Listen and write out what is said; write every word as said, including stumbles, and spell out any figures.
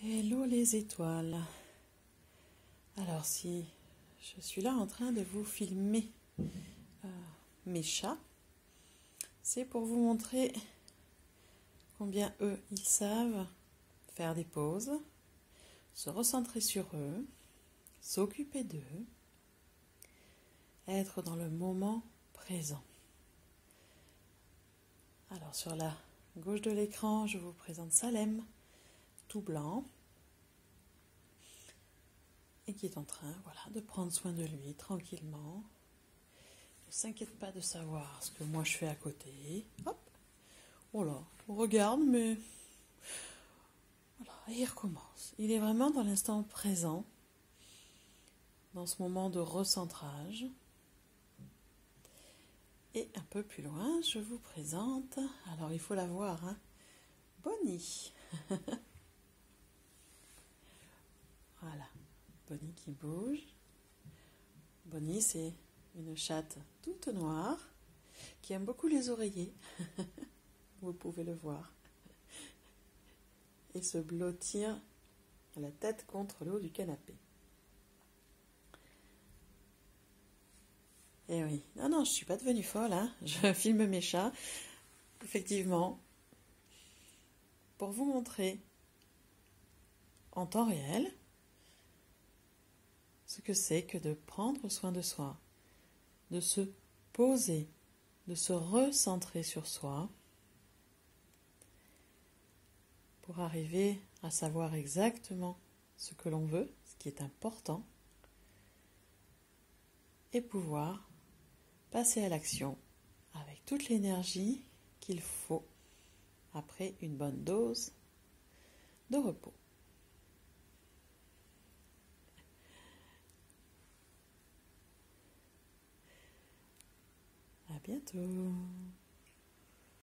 Hello les étoiles. Alors si je suis là en train de vous filmer euh, mes chats, c'est pour vous montrer combien eux, ils savent faire des pauses, se recentrer sur eux, s'occuper d'eux, être dans le moment présent. Alors sur la gauche de l'écran, je vous présente Salem, tout blanc, et qui est en train voilà, de prendre soin de lui tranquillement. Ne s'inquiète pas de savoir ce que moi je fais à côté. Hop, oh là, on regarde, mais voilà, et il recommence. Il est vraiment dans l'instant présent, dans ce moment de recentrage. Et un peu plus loin, je vous présente, alors il faut la voir, hein, Bonnie. Voilà, Bonnie qui bouge. Bonnie, c'est une chatte toute noire qui aime beaucoup les oreillers. Vous pouvez le voir. Et se blottir la tête contre le haut du canapé. Eh oui, non, non, je ne suis pas devenue folle, hein. Je filme mes chats, effectivement, pour vous montrer en temps réel ce que c'est que de prendre soin de soi, de se poser, de se recentrer sur soi, pour arriver à savoir exactement ce que l'on veut, ce qui est important, et pouvoir passer à l'action avec toute l'énergie qu'il faut après une bonne dose de repos. À bientôt.